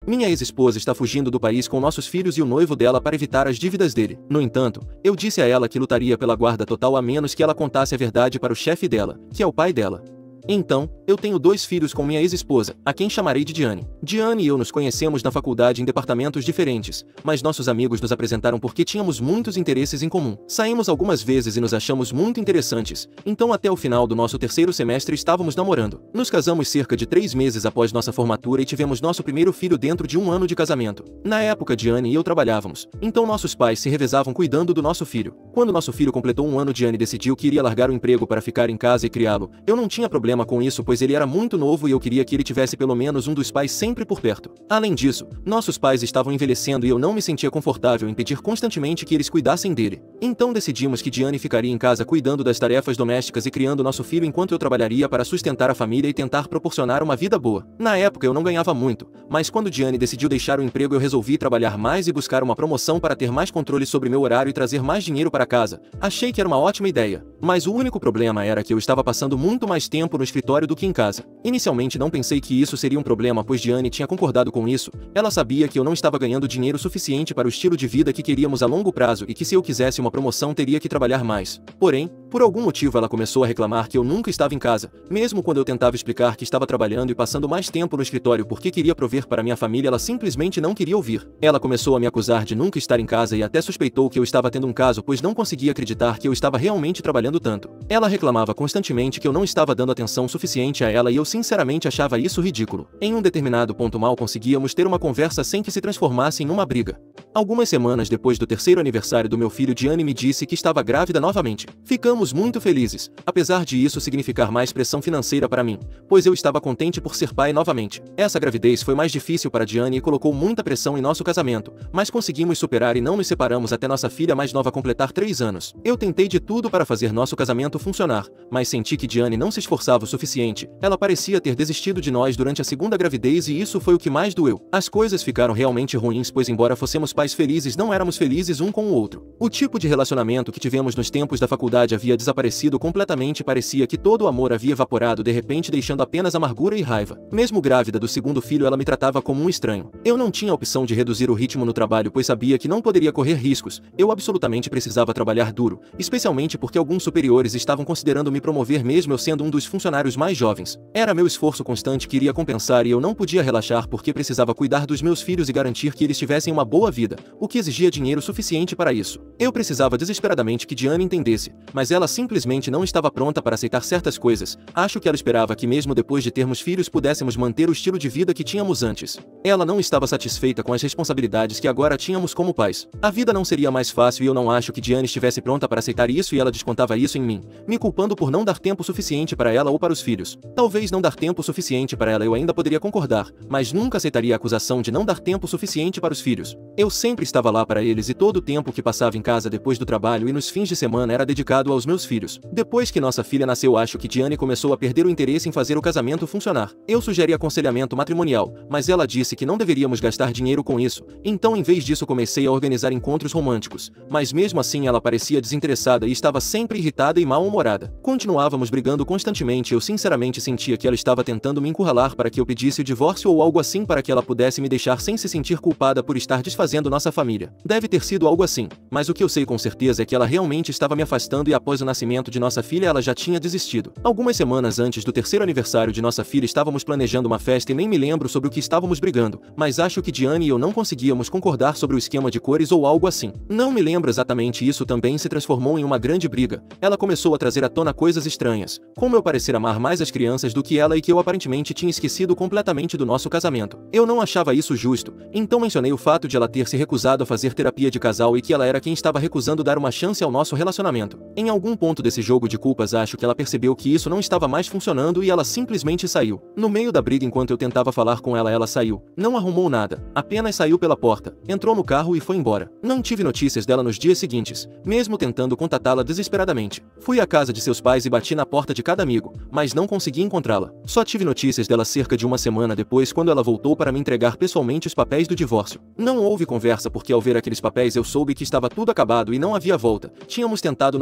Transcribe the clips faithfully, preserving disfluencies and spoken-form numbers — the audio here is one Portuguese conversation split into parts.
Minha ex-esposa está fugindo do país com nossos filhos e o noivo dela para evitar as dívidas dele. No entanto, eu disse a ela que lutaria pela guarda total a menos que ela contasse a verdade para o chefe dela, que é o pai dela. Então, eu tenho dois filhos com minha ex-esposa, a quem chamarei de Diane. Diane e eu nos conhecemos na faculdade em departamentos diferentes, mas nossos amigos nos apresentaram porque tínhamos muitos interesses em comum. Saímos algumas vezes e nos achamos muito interessantes, então até o final do nosso terceiro semestre estávamos namorando. Nos casamos cerca de três meses após nossa formatura e tivemos nosso primeiro filho dentro de um ano de casamento. Na época, Diane e eu trabalhávamos, então nossos pais se revezavam cuidando do nosso filho. Quando nosso filho completou um ano, Diane decidiu que iria largar o emprego para ficar em casa e criá-lo. Eu não tinha problema com isso, pois ele era muito novo e eu queria que ele tivesse pelo menos um dos pais sempre por perto. Além disso, nossos pais estavam envelhecendo e eu não me sentia confortável em pedir constantemente que eles cuidassem dele. Então decidimos que Diane ficaria em casa cuidando das tarefas domésticas e criando nosso filho enquanto eu trabalharia para sustentar a família e tentar proporcionar uma vida boa. Na época eu não ganhava muito, mas quando Diane decidiu deixar o emprego eu resolvi trabalhar mais e buscar uma promoção para ter mais controle sobre meu horário e trazer mais dinheiro para casa. Achei que era uma ótima ideia, mas o único problema era que eu estava passando muito mais tempo no escritório do que em casa. Inicialmente não pensei que isso seria um problema, pois Diane tinha concordado com isso. Ela sabia que eu não estava ganhando dinheiro suficiente para o estilo de vida que queríamos a longo prazo e que se eu quisesse uma promoção teria que trabalhar mais. Porém, por algum motivo ela começou a reclamar que eu nunca estava em casa, mesmo quando eu tentava explicar que estava trabalhando e passando mais tempo no escritório porque queria prover para minha família, ela simplesmente não queria ouvir. Ela começou a me acusar de nunca estar em casa e até suspeitou que eu estava tendo um caso, pois não conseguia acreditar que eu estava realmente trabalhando tanto. Ela reclamava constantemente que eu não estava dando atenção suficiente a ela e eu sinceramente achava isso ridículo. Em um determinado ponto mal conseguíamos ter uma conversa sem que se transformasse em uma briga. Algumas semanas depois do terceiro aniversário do meu filho, Diane me disse que estava grávida novamente. Ficamos muito felizes, apesar de isso significar mais pressão financeira para mim, pois eu estava contente por ser pai novamente. Essa gravidez foi mais difícil para Diane e colocou muita pressão em nosso casamento, mas conseguimos superar e não nos separamos até nossa filha mais nova completar três anos. Eu tentei de tudo para fazer nosso casamento funcionar, mas senti que Diane não se esforçava o suficiente. Ela parecia ter desistido de nós durante a segunda gravidez e isso foi o que mais doeu. As coisas ficaram realmente ruins, pois embora fossemos pais felizes, não éramos felizes um com o outro. O tipo de relacionamento que tivemos nos tempos da faculdade havia desaparecido completamente, parecia que todo o amor havia evaporado de repente, deixando apenas amargura e raiva. Mesmo grávida do segundo filho, ela me tratava como um estranho. Eu não tinha a opção de reduzir o ritmo no trabalho, pois sabia que não poderia correr riscos. Eu absolutamente precisava trabalhar duro, especialmente porque alguns superiores estavam considerando me promover mesmo eu sendo um dos funcionários mais jovens. Era meu esforço constante que iria compensar e eu não podia relaxar porque precisava cuidar dos meus filhos e garantir que eles tivessem uma boa vida, o que exigia dinheiro suficiente para isso. Eu precisava desesperadamente que Diane entendesse, mas ela simplesmente não estava pronta para aceitar certas coisas. Acho que ela esperava que mesmo depois de termos filhos pudéssemos manter o estilo de vida que tínhamos antes. Ela não estava satisfeita com as responsabilidades que agora tínhamos como pais. A vida não seria mais fácil e eu não acho que Diane estivesse pronta para aceitar isso e ela descontava isso em mim, me culpando por não dar tempo suficiente para ela ou para os filhos. Talvez não dar tempo suficiente para ela eu ainda poderia concordar, mas nunca aceitaria a acusação de não dar tempo suficiente para os filhos. Eu sempre estava lá para eles e todo o tempo que passava em casa depois do trabalho e nos fins de semana era dedicado aos meus filhos. Depois que nossa filha nasceu, acho que Diane começou a perder o interesse em fazer o casamento funcionar. Eu sugeri aconselhamento matrimonial, mas ela disse que não deveríamos gastar dinheiro com isso, então em vez disso comecei a organizar encontros românticos, mas mesmo assim ela parecia desinteressada e estava sempre irritada e mal-humorada. Continuávamos brigando constantemente e eu sinceramente sentia que ela estava tentando me encurralar para que eu pedisse o divórcio ou algo assim para que ela pudesse me deixar sem se sentir culpada por estar desfazendo nossa família. Deve ter sido algo assim, mas o que eu sei com certeza é que ela realmente estava me afastando e após o nascimento de nossa filha ela já tinha desistido. Algumas semanas antes do terceiro aniversário de nossa filha estávamos planejando uma festa e nem me lembro sobre o que estávamos brigando, mas acho que Diane e eu não conseguíamos concordar sobre o esquema de cores ou algo assim. Não me lembro exatamente, isso também se transformou em uma grande briga. Ela começou a trazer à tona coisas estranhas, como eu parecer amar mais as crianças do que ela e que eu aparentemente tinha esquecido completamente do nosso casamento. Eu não achava isso justo, então mencionei o fato de ela ter se recusado a fazer terapia de casal e que ela era quem estava recusando dar uma chance ao nosso relacionamento. Em algum ponto desse jogo de culpas acho que ela percebeu que isso não estava mais funcionando e ela simplesmente saiu. No meio da briga, enquanto eu tentava falar com ela, ela saiu. Não arrumou nada, apenas saiu pela porta, entrou no carro e foi embora. Não tive notícias dela nos dias seguintes, mesmo tentando contatá-la desesperadamente. Fui à casa de seus pais e bati na porta de cada amigo, mas não consegui encontrá-la. Só tive notícias dela cerca de uma semana depois, quando ela voltou para me entregar pessoalmente os papéis do divórcio. Não houve conversa porque ao ver aqueles papéis eu soube que estava tudo acabado e não havia volta. Tínhamos tentado nosso melhor,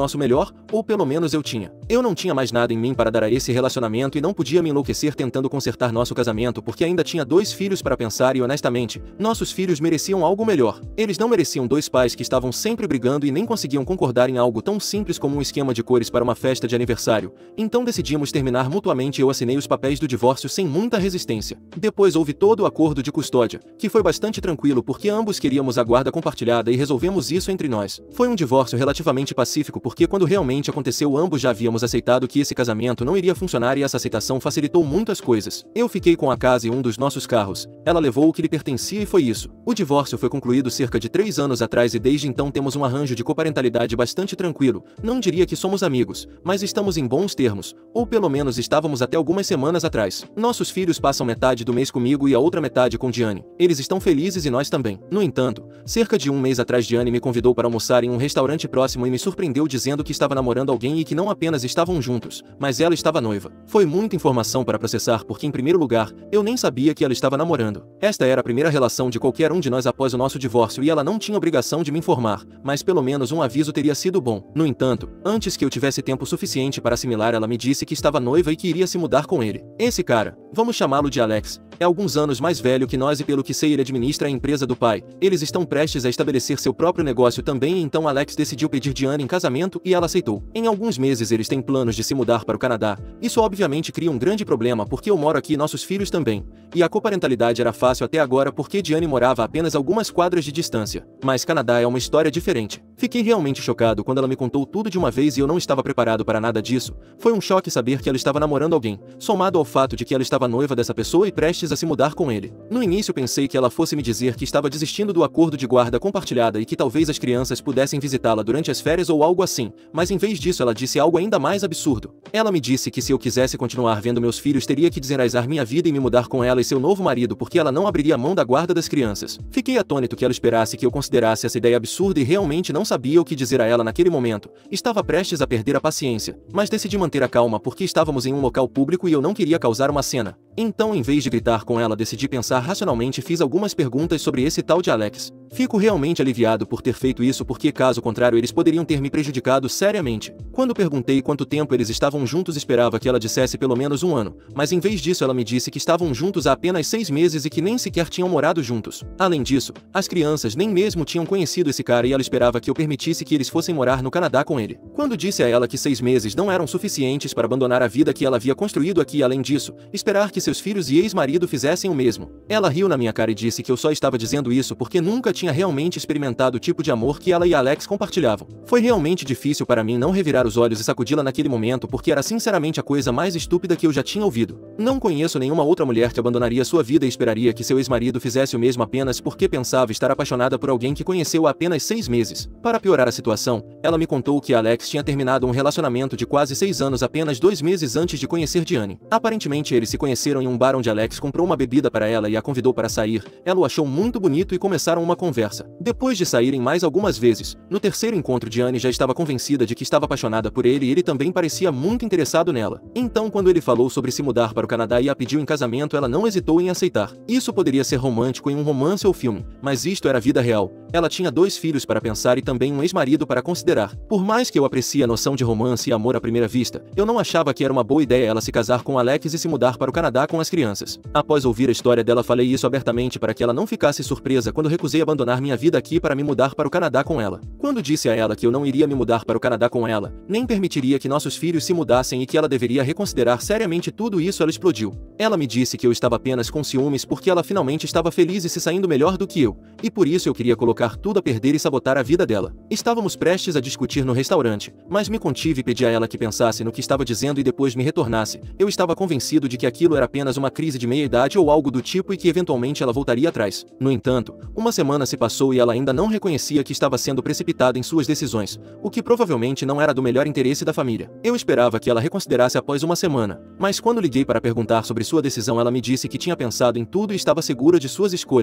melhor, ou pelo menos eu tinha. Eu não tinha mais nada em mim para dar a esse relacionamento e não podia me enlouquecer tentando consertar nosso casamento porque ainda tinha dois filhos para pensar e honestamente, nossos filhos mereciam algo melhor. Eles não mereciam dois pais que estavam sempre brigando e nem conseguiam concordar em algo tão simples como um esquema de cores para uma festa de aniversário. Então decidimos terminar mutuamente e eu assinei os papéis do divórcio sem muita resistência. Depois houve todo o acordo de custódia, que foi bastante tranquilo porque ambos queríamos a guarda compartilhada e resolvemos isso entre nós. Foi um divórcio relativamente pacífico porque quando realmente aconteceu ambos já havíamos aceitado que esse casamento não iria funcionar e essa aceitação facilitou muitas coisas. Eu fiquei com a casa e um dos nossos carros. Ela levou o que lhe pertencia e foi isso. O divórcio foi concluído cerca de três anos atrás e desde então temos um arranjo de coparentalidade bastante tranquilo. Não diria que somos amigos, mas estamos em bons termos, ou pelo menos estávamos até algumas semanas atrás. Nossos filhos passam metade do mês comigo e a outra metade com Diane. Eles estão felizes e nós também. No entanto, cerca de um mês atrás Diane me convidou para almoçar em um restaurante próximo e me surpreendeu dizendo que estava namorando alguém e que não apenas estavam juntos, mas ela estava noiva. Foi muita informação para processar porque em primeiro lugar, eu nem sabia que ela estava namorando. Esta era a primeira relação de qualquer um de nós após o nosso divórcio e ela não tinha obrigação de me informar, mas pelo menos um aviso teria sido bom. No entanto, antes que eu tivesse tempo suficiente para assimilar, ela me disse que estava noiva e que iria se mudar com ele. Esse cara, vamos chamá-lo de Alex, é alguns anos mais velho que nós e pelo que sei ele administra a empresa do pai. Eles estão prestes a estabelecer seu próprio negócio também e então Alex decidiu pedir Diane em casamento e ela aceitou. Em alguns meses eles têm planos de se mudar para o Canadá. Isso obviamente cria um grande problema porque eu moro aqui e nossos filhos também. E a coparentalidade era fácil até agora porque Diane morava a apenas algumas quadras de distância. Mas Canadá é uma história diferente. Fiquei realmente chocado quando ela me contou tudo de uma vez e eu não estava preparado para nada disso. Foi um choque saber que ela estava namorando alguém, somado ao fato de que ela estava noiva dessa pessoa e prestes a se mudar com ele. No início pensei que ela fosse me dizer que estava desistindo do acordo de guarda compartilhada e que talvez as crianças pudessem visitá-la durante as férias ou algo assim, mas em vez disso ela disse algo ainda mais absurdo. Ela me disse que se eu quisesse continuar vendo meus filhos teria que desenraizar minha vida e me mudar com ela e seu novo marido porque ela não abriria mão da guarda das crianças. Fiquei atônito que ela esperasse que eu considerasse essa ideia absurda e realmente não sabia o que dizer a ela naquele momento. Estava prestes a perder a paciência, mas decidi manter a calma porque estávamos em um local público e eu não queria causar uma cena. Então, em vez de gritar com ela, decidi pensar racionalmente e fiz algumas perguntas sobre esse tal de Alex. Fico realmente aliviado por ter feito isso porque, caso contrário, eles poderiam ter me prejudicado seriamente. Quando perguntei quanto tempo eles estavam juntos, esperava que ela dissesse pelo menos um ano, mas em vez disso ela me disse que estavam juntos há apenas seis meses e que nem sequer tinham morado juntos. Além disso, as crianças nem mesmo tinham conhecido esse cara e ela esperava que eu permitisse que eles fossem morar no Canadá com ele. Quando disse a ela que seis meses não eram suficientes para abandonar a vida que ela havia construído aqui e, além disso, esperar que seus filhos e ex-marido fizessem o mesmo, ela riu na minha cara e disse que eu só estava dizendo isso porque nunca tinha realmente experimentado o tipo de amor que ela e Alex compartilhavam. Foi realmente difícil para mim não revirar os olhos e sacudi-la naquele momento porque era sinceramente a coisa mais estúpida que eu já tinha ouvido. Não conheço nenhuma outra mulher que abandonaria sua vida e esperaria que seu ex-marido fizesse o mesmo apenas porque pensava estar apaixonada por alguém que conheceu há apenas seis meses. Para piorar a situação, ela me contou que Alex tinha terminado um relacionamento de quase seis anos apenas dois meses antes de conhecer Diane. Aparentemente eles se conheceram em um bar onde Alex comprou uma bebida para ela e a convidou para sair. Ela o achou muito bonito e começaram uma conversa. Depois de saírem mais algumas vezes, no terceiro encontro Diane já estava convencida de que estava apaixonada por ele e ele também parecia muito interessado nela. Então quando ele falou sobre se mudar para o Canadá e a pediu em casamento, ela não hesitou em aceitar. Isso poderia ser romântico em um romance ou filme, mas isto era vida real. Ela tinha dois filhos para pensar e também um ex-marido para considerar. Por mais que eu aprecie a noção de romance e amor à primeira vista, eu não achava que era uma boa ideia ela se casar com Alex e se mudar para o Canadá com as crianças. Após ouvir a história dela, falei isso abertamente para que ela não ficasse surpresa quando recusei abandonar minha vida aqui para me mudar para o Canadá com ela. Quando disse a ela que eu não iria me mudar para o Canadá com ela, nem permitiria que nossos filhos se mudassem e que ela deveria reconsiderar seriamente tudo isso, ela explodiu. Ela me disse que eu estava apenas com ciúmes porque ela finalmente estava feliz e se saindo melhor do que eu, e por isso eu queria colocar tudo a perder e sabotar a vida dela. Estávamos prestes a discutir no restaurante, mas me contive e pedi a ela que pensasse no que estava dizendo e depois me retornasse. Eu estava convencido de que aquilo era apenas uma crise de meia-idade ou algo do tipo e que eventualmente ela voltaria atrás. No entanto, uma semana se passou e ela ainda não reconhecia que estava sendo precipitada em suas decisões, o que provavelmente não era do melhor interesse da família. Eu esperava que ela reconsiderasse após uma semana, mas quando liguei para perguntar sobre sua decisão, ela me disse que tinha pensado em tudo e estava segura de suas escolhas.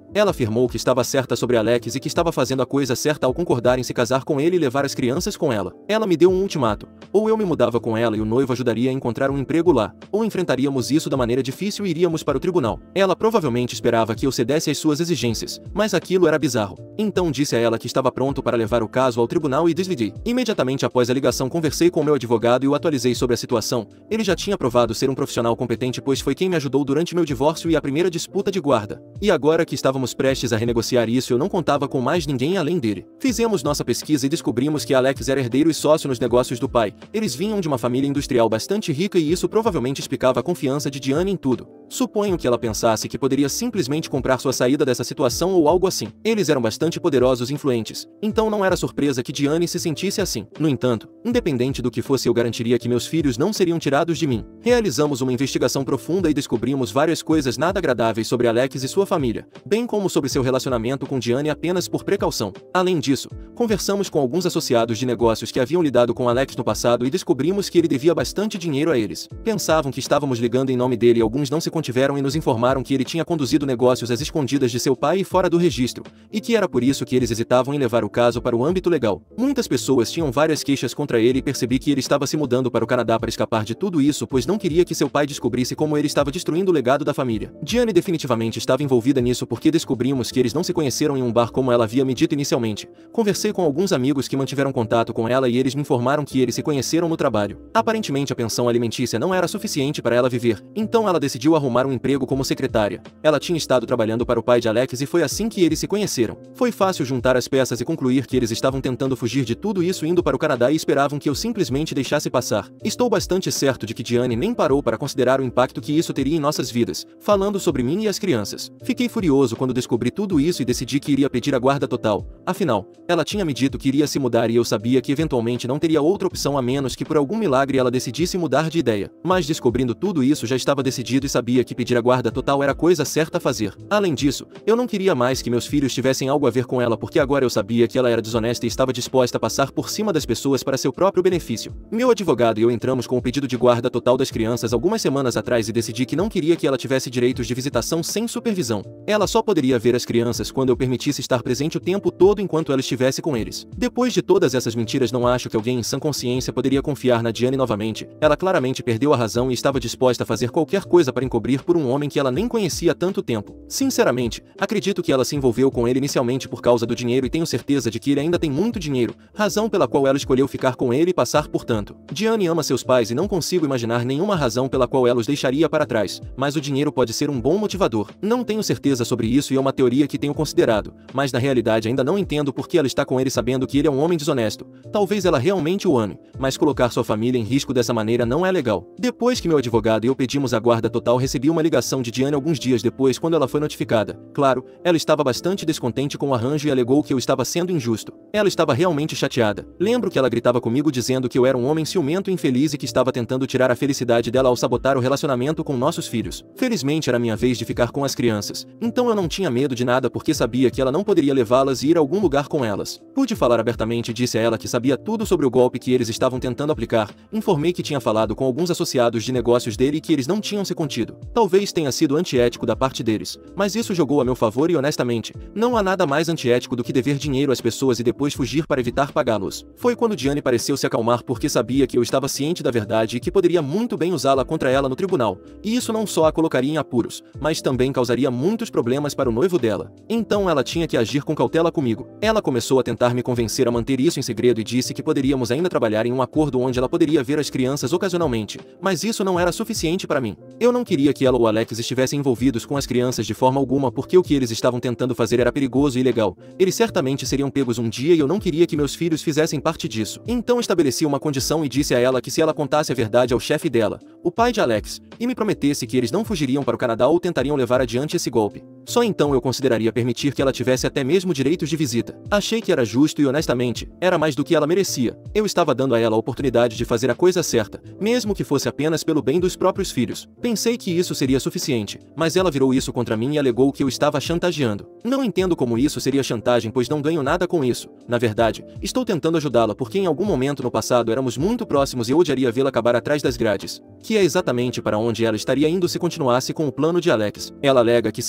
Ela afirmou que estava certa sobre Alex e que estava fazendo a coisa certa ao concordar em se casar com ele e levar as crianças com ela. Ela me deu um ultimato: ou eu me mudava com ela e o noivo ajudaria a encontrar um emprego lá, ou enfrentaríamos isso da maneira difícil e iríamos para o tribunal. Ela provavelmente esperava que eu cedesse às suas exigências, mas aquilo era bizarro. Então disse a ela que estava pronto para levar o caso ao tribunal e desliguei. Imediatamente após a ligação conversei com meu advogado e o atualizei sobre a situação. Ele já tinha provado ser um profissional competente, pois foi quem me ajudou durante meu divórcio e a primeira disputa de guarda. E agora que estávamos prestes a renegociar isso, eu não contava com mais ninguém além dele. Fizemos nossa pesquisa e descobrimos que Alex era herdeiro e sócio nos negócios do pai. Eles vinham de uma família industrial bastante rica e isso provavelmente explicava a confiança de Diane em tudo. Suponho que ela pensasse que poderia simplesmente comprar sua saída dessa situação ou algo assim. Eles eram bastante poderosos e influentes, então não era surpresa que Diane se sentisse assim. No entanto, independente do que fosse, eu garantiria que meus filhos não seriam tirados de mim. Realizamos uma investigação profunda e descobrimos várias coisas nada agradáveis sobre Alex e sua família, bem como sobre seu relacionamento com Diane apenas por precaução. Além disso, conversamos com alguns associados de negócios que haviam lidado com Alex no passado e descobrimos que ele devia bastante dinheiro a eles. Pensavam que estávamos ligando em nome dele e alguns não se contiveram e nos informaram que ele tinha conduzido negócios às escondidas de seu pai e fora do registro, e que era por isso que eles hesitavam em levar o caso para o âmbito legal. Muitas pessoas tinham várias queixas contra ele e percebi que ele estava se mudando para o Canadá para escapar de tudo isso, pois não queria que seu pai descobrisse como ele estava destruindo o legado da família. Diane definitivamente estava envolvida nisso porque descobrimos que eles não se conheceram em um bar como ela havia me dito inicialmente. Conversei com alguns amigos que mantiveram contato com ela e eles me informaram que eles se conheceram no trabalho. Aparentemente a pensão alimentícia não era suficiente para ela viver, então ela decidiu arrumar um emprego como secretária. Ela tinha estado trabalhando para o pai de Alex e foi assim que eles se conheceram. Foi fácil juntar as peças e concluir que eles estavam tentando fugir de tudo isso indo para o Canadá e esperavam que eu simplesmente deixasse passar. Estou bastante certo de que Diane nem parou para considerar o impacto que isso teria em nossas vidas, falando sobre mim e as crianças. Fiquei furioso quando descobri tudo isso e decidi que iria pedir a guarda total. Afinal, ela tinha me dito que iria se mudar e eu sabia que eventualmente não teria outra opção a menos que por algum milagre ela decidisse mudar de ideia. Mas descobrindo tudo isso já estava decidido e sabia que pedir a guarda total era a coisa certa a fazer. Além disso, eu não queria mais que meus filhos tivessem algo a ver com ela porque agora eu sabia que ela era desonesta e estava disposta a passar por cima das pessoas para seu próprio benefício. Meu advogado e eu entramos com o pedido de guarda total das crianças algumas semanas atrás e decidi que não queria que ela tivesse direitos de visitação sem supervisão. Ela só poderia ver as crianças quando eu permitisse estar presente o tempo todo enquanto ela estivesse com eles. Depois de todas essas mentiras, não acho que alguém em sã consciência poderia confiar na Diane novamente. Ela claramente perdeu a razão e estava disposta a fazer qualquer coisa para encobrir por um homem que ela nem conhecia há tanto tempo. Sinceramente, acredito que ela se envolveu com ele inicialmente por causa do dinheiro e tenho certeza de que ele ainda tem muito dinheiro, razão pela qual ela escolheu ficar com ele e passar por tanto. Diane ama seus pais e não consigo imaginar nenhuma razão pela qual ela os deixaria para trás, mas o dinheiro pode ser um bom motivador. Não tenho certeza sobre isso e é uma teoria que tenho considerado, mas na realidade ainda não entendo por que ela está com ele sabendo que ele é um homem desonesto. Talvez ela realmente o ame, mas colocar sua família em risco dessa maneira não é legal. Depois que meu advogado e eu pedimos a guarda total, recebi uma ligação de Diane alguns dias depois quando ela foi notificada. Claro, ela estava bastante descontente com o arranjo e alegou que eu estava sendo injusto. Ela estava realmente chateada. Lembro que ela gritava comigo dizendo que eu era um homem ciumento e infeliz e que estava tentando tirar a felicidade dela ao sabotar o relacionamento com nossos filhos. Felizmente era minha vez de ficar com as crianças, então eu não tinha medo de nada porque sabia que ela não poderia levá-las e ir a algum lugar com elas. Pude falar abertamente e disse a ela que sabia tudo sobre o golpe que eles estavam tentando aplicar. Informei que tinha falado com alguns associados de negócios dele e que eles não tinham se contido. Talvez tenha sido antiético da parte deles, mas isso jogou a meu favor e honestamente, não há nada mais antiético do que dever dinheiro às pessoas e depois fugir para evitar pagá-los. Foi quando Diane pareceu se acalmar porque sabia que eu estava ciente da verdade e que poderia muito bem usá-la contra ela no tribunal, e isso não só a colocaria em apuros, mas também causaria muitos problemas para o noivo dela. Então ela tinha que agir com cautela comigo. Ela começou a tentar me convencer a manter isso em segredo e disse que poderíamos ainda trabalhar em um acordo onde ela poderia ver as crianças ocasionalmente, mas isso não era suficiente para mim. Eu não queria que ela ou Alex estivessem envolvidos com as crianças de forma alguma porque o que eles estavam tentando fazer era perigoso e ilegal. Eles certamente seriam pegos um dia e eu não queria que meus filhos fizessem parte disso. Então estabeleci uma condição e disse a ela que se ela contasse a verdade ao chefe dela, o pai de Alex, e me prometesse que eles não fugiriam para o Canadá ou tentariam levar adiante esse golpe, só então eu consideraria permitir que ela tivesse até mesmo direitos de visita. Achei que era justo e honestamente, era mais do que ela merecia. Eu estava dando a ela a oportunidade de fazer a coisa certa, mesmo que fosse apenas pelo bem dos próprios filhos. Pensei que isso seria suficiente, mas ela virou isso contra mim e alegou que eu estava chantageando. Não entendo como isso seria chantagem, pois não ganho nada com isso. Na verdade, estou tentando ajudá-la porque em algum momento no passado éramos muito próximos e eu odiaria vê-la acabar atrás das grades, que é exatamente para onde ela estaria indo se continuasse com o plano de Alex. Ela alega que se ela e Alex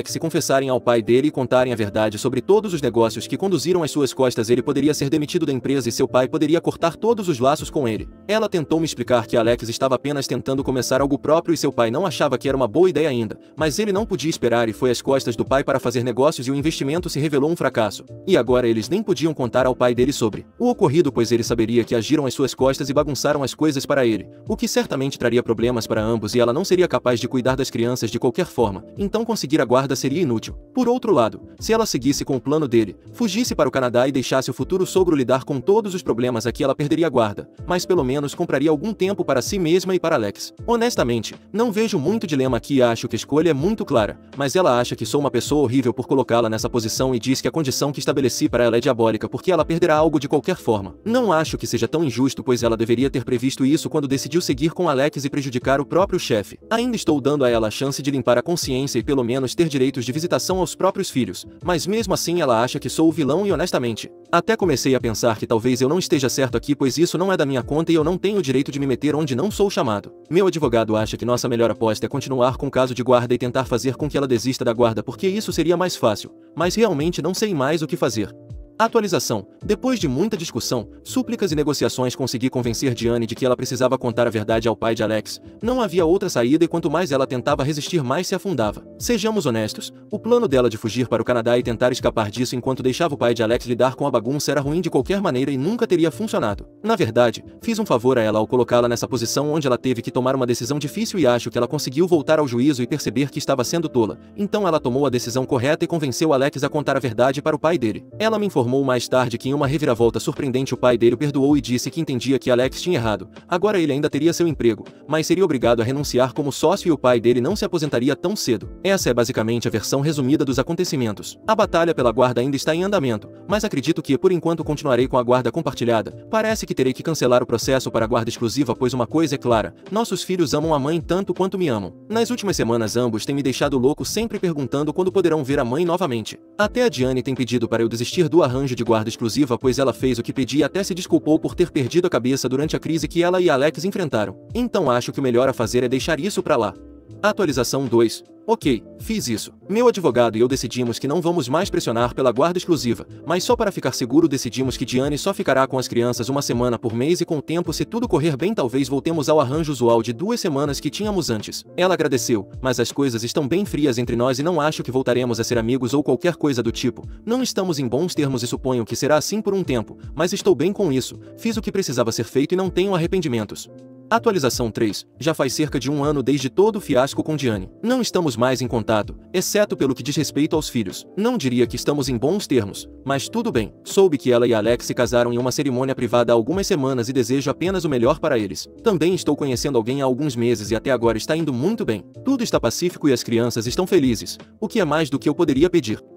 Alex se confessarem ao pai dele e contarem a verdade sobre todos os negócios que conduziram às suas costas, ele poderia ser demitido da empresa e seu pai poderia cortar todos os laços com ele. Ela tentou me explicar que Alex estava apenas tentando começar algo próprio e seu pai não achava que era uma boa ideia ainda, mas ele não podia esperar e foi às costas do pai para fazer negócios e o investimento se revelou um fracasso. E agora eles nem podiam contar ao pai dele sobre o ocorrido, pois ele saberia que agiram às suas costas e bagunçaram as coisas para ele, o que certamente traria problemas para ambos e ela não seria capaz de cuidar das crianças de qualquer forma, então conseguir a guarda seria inútil. Por outro lado, se ela seguisse com o plano dele, fugisse para o Canadá e deixasse o futuro sogro lidar com todos os problemas, aqui ela perderia a guarda, mas pelo menos compraria algum tempo para si mesma e para Alex. Honestamente, não vejo muito dilema aqui e acho que a escolha é muito clara, mas ela acha que sou uma pessoa horrível por colocá-la nessa posição e diz que a condição que estabeleci para ela é diabólica porque ela perderá algo de qualquer forma. Não acho que seja tão injusto, pois ela deveria ter previsto isso quando decidiu seguir com Alex e prejudicar o próprio chefe. Ainda estou dando a ela a chance de limpar a consciência e pelo menos ter direitos de visitação aos próprios filhos, mas mesmo assim ela acha que sou o vilão e honestamente, até comecei a pensar que talvez eu não esteja certo aqui, pois isso não é da minha conta e eu não tenho o direito de me meter onde não sou chamado. Meu advogado acha que nossa melhor aposta é continuar com o caso de guarda e tentar fazer com que ela desista da guarda porque isso seria mais fácil, mas realmente não sei mais o que fazer. Atualização. Depois de muita discussão, súplicas e negociações, consegui convencer Diane de que ela precisava contar a verdade ao pai de Alex. Não havia outra saída e quanto mais ela tentava resistir, mais se afundava. Sejamos honestos, o plano dela de fugir para o Canadá e tentar escapar disso enquanto deixava o pai de Alex lidar com a bagunça era ruim de qualquer maneira e nunca teria funcionado. Na verdade, fiz um favor a ela ao colocá-la nessa posição onde ela teve que tomar uma decisão difícil e acho que ela conseguiu voltar ao juízo e perceber que estava sendo tola. Então ela tomou a decisão correta e convenceu Alex a contar a verdade para o pai dele. Ela me informou mais tarde que em uma reviravolta surpreendente o pai dele o perdoou e disse que entendia que Alex tinha errado. Agora ele ainda teria seu emprego, mas seria obrigado a renunciar como sócio e o pai dele não se aposentaria tão cedo. Essa é basicamente a versão resumida dos acontecimentos. A batalha pela guarda ainda está em andamento, mas acredito que por enquanto continuarei com a guarda compartilhada. Parece que terei que cancelar o processo para a guarda exclusiva, pois uma coisa é clara, nossos filhos amam a mãe tanto quanto me amam. Nas últimas semanas ambos têm me deixado louco, sempre perguntando quando poderão ver a mãe novamente. Até a Diane tem pedido para eu desistir do arranjo de guarda exclusiva, pois ela fez o que pedi e até se desculpou por ter perdido a cabeça durante a crise que ela e Alex enfrentaram. Então acho que o melhor a fazer é deixar isso pra lá. Atualização dois. Ok, fiz isso. Meu advogado e eu decidimos que não vamos mais pressionar pela guarda exclusiva, mas só para ficar seguro decidimos que Diane só ficará com as crianças uma semana por mês e com o tempo, se tudo correr bem, talvez voltemos ao arranjo usual de duas semanas que tínhamos antes. Ela agradeceu, mas as coisas estão bem frias entre nós e não acho que voltaremos a ser amigos ou qualquer coisa do tipo. Não estamos em bons termos e suponho que será assim por um tempo, mas estou bem com isso, fiz o que precisava ser feito e não tenho arrependimentos. Atualização três. Já faz cerca de um ano desde todo o fiasco com Diane. Não estamos mais em contato, exceto pelo que diz respeito aos filhos. Não diria que estamos em bons termos, mas tudo bem. Soube que ela e Alex se casaram em uma cerimônia privada há algumas semanas e desejo apenas o melhor para eles. Também estou conhecendo alguém há alguns meses e até agora está indo muito bem. Tudo está pacífico e as crianças estão felizes, o que é mais do que eu poderia pedir.